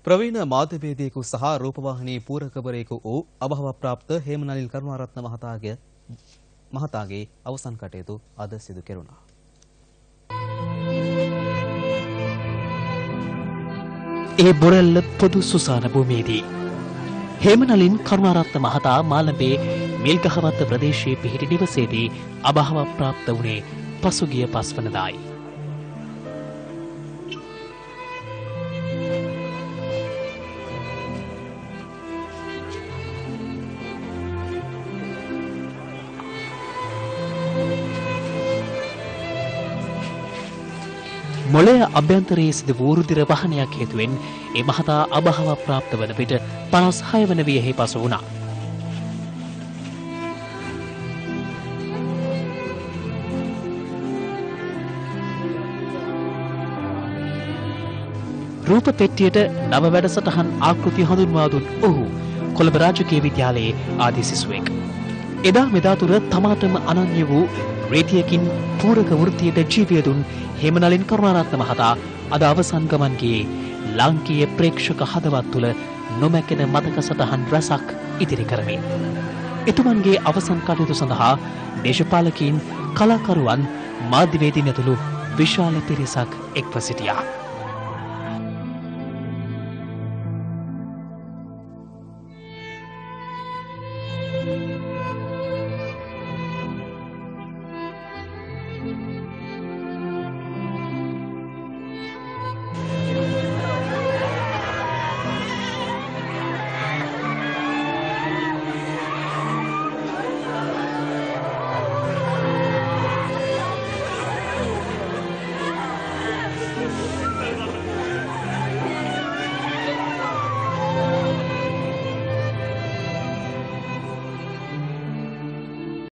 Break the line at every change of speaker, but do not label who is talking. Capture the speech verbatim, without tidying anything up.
ප්‍රවීණ මාධ්‍යවේදියෙකු සහ රූපවාහිනී පූරකවරයෙකු වූ අභාවප්‍රාප්ත හේමනලින් කරුණාරත්න මහතාගේ මහතාගේ අවසන් කටයුතු අද සිදු කෙරුණා.
ඒ බොරැල්ල පොදු සුසාන භූමියේදී හේමනලින් කරුණාරත්න මහතා මාළඹේ මිල්ගහවත්ත ප්‍රදේශයේ පිහිටි නිවසේදී අභාවප්‍රාප්ත වුණේ පසුගිය පස්වනදායි. මොළය අභ්‍යන්තරයේ සිදු වූ රුධිර වහනයක් හේතුවෙන් ඒ මහතා අභාව ප්‍රාප්ත වන විට පනස් හය වන වියෙහි පසු වුණා. රූප පෙට්ටියට නව වැඩසටහන් ආකෘති හඳුන්වා දුන් ඔහු කොළඹ රාජකීය විද්‍යාලයේ ආදී සිසුවෙක්. එදා මෙදා තුර තමාටම අනන්‍ය වූ රීතියකින් පූරක වෘත්තියට ජීවිය දුන් හේමනලින් කරුණාරත්න මහතා අද අවසන් ගමන් ගියේ ලාංකීය ප්‍රේක්ෂක හදවත් තුළ නොමැකෙන මතක සටහන් රසක් ඉදිරි කරමින්. එතුමන්ගේ අවසන් කටයුතු සඳහා දේශපාලකීන් කලාකරුවන් මාධ්‍යවේදීන් ඇතුළු විශාල පිරිසක් එක්ව සිටියා.